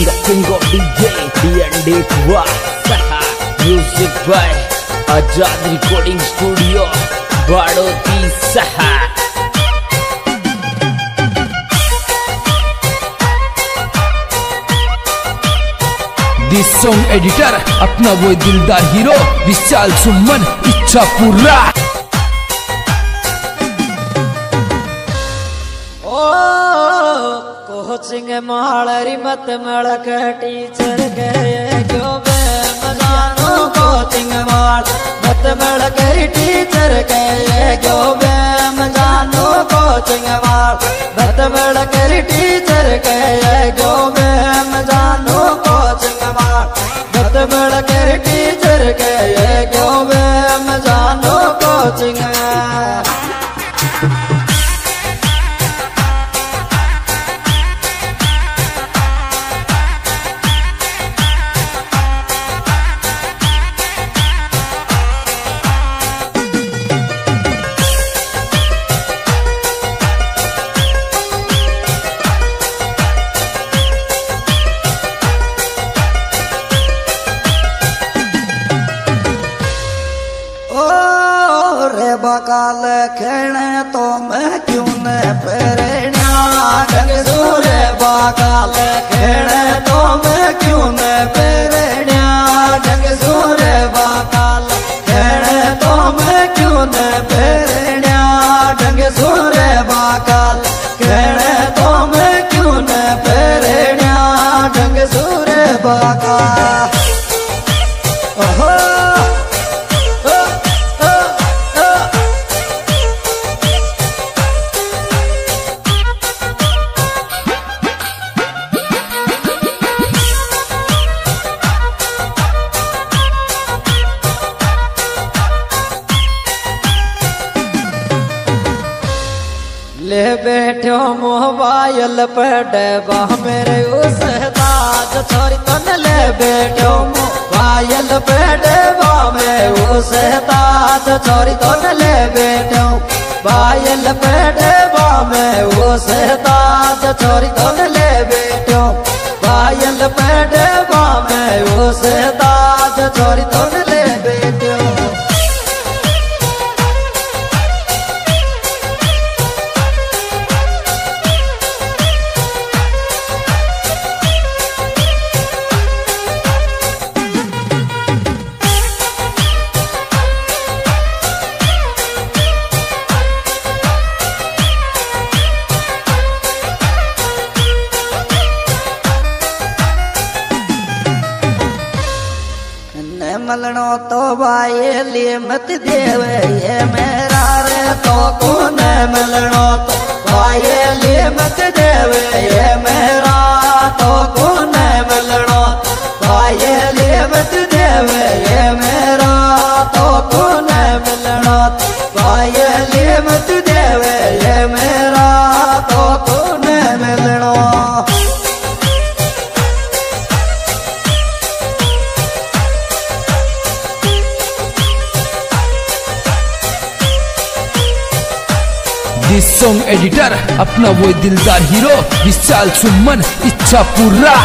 King of DJ D&D Saha. Music by Azad Recording Studio Badoti Saha. This song editor अपना वो दिलदार hero विशाल सुमन इच्छा पूरा। Coaching मालरी मत मड़क टीचर गए क्यों बे मजानो कोचिंग माल मत मड़क टीचर गए क्यों बे मजानो कोचिंग माल मत मड़क टीचर गए क्यों बे मजानो कोचिंग माल मत मड़क टीचर गए क्यों बे मजानो कोचिंग बकाल खेने तो मैं क्यों न प्रेरणा ढंग सूरे बकाल खेने तो मैं क्यों न प्रेरणा ढंग सूरे बकाल खेने तो मैं क्यों न प्रेरणा ढंग सूरे बकाल खेने तो मैं क्यों न प्रेरणा ढंग सूरे बकाल। ले बैठो मोबाइल पर डबा मेरे उस्ताद छोरी तन ले बैठो मोबाइल पर डबा मेरे उस्ताद छोरी तन ले बैठो मोबाइल पर डबा मेरे उस्ताद छोरी तन ले बैठो मोबाइल पर डबा मेरे उस्ताद छोरी तन ले बैठो। मलनो तो भाई लिए मत देवे ये मेरा रे तो कौन मलनो तो भाई लिए मत देवे ये मेरा तो कौन मलनो भाई लिए मत देवे ये मेरा तो कौन मलनो भाई लिए मत देवे ये मेरा तो कौन मलनो। दिस सॉन्ग एडिटर अपना वो दिलदार हीरो विशाल सुमन इच्छा पूरा।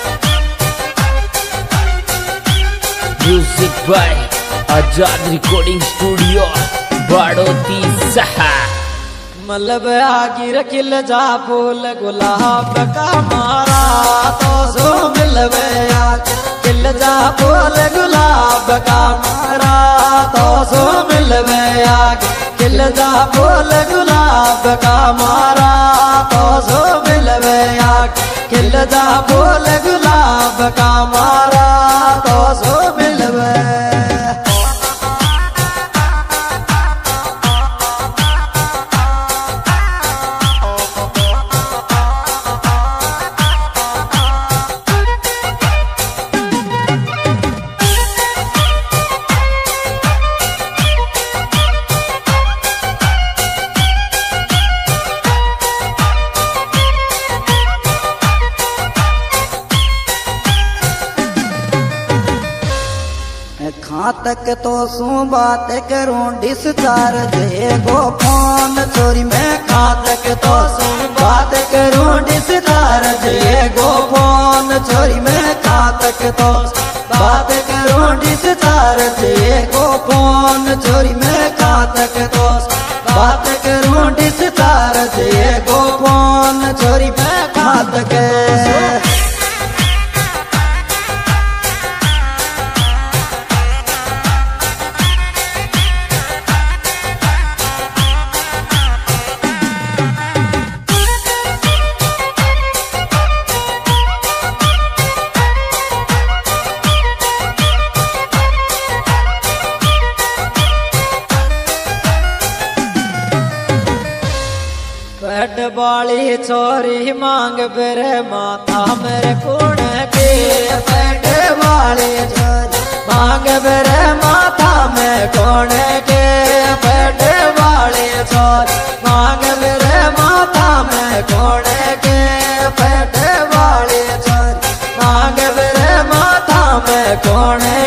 Music by Azad Recording Studio Badoti Saha. मलब आगिर खिल जा फूल गुलाब का मारा तो सो मिलवे खिल जा फूल गुलाब का मारा तो सो मिलवे खिल जा फूल गुलाब का मारा तो सो मिलवे खिल जा फूल गुलाब का मारा तो सो मिलवे। कहाँ तक तो सू बात करूं डिस्चार्ज गो फोन चोरी में कहाँ तक तो सू बात करूं डिस्चार्ज गो फोन चोरी के तो बात करूं डिस्चार जे को फोन चोरी में खात के तो बात करूं डिस्चार जे को फोन चोरी में खात के बेड वाली छोरी मांग बेरे माथा मेरे कौन के बेड वाली छोरी मांग बेरे माथा में कौन के बेड वाली छोरी मांग बेरे माथा में कौन के बेड वाली छोरी मांग बेरे माथा में कौन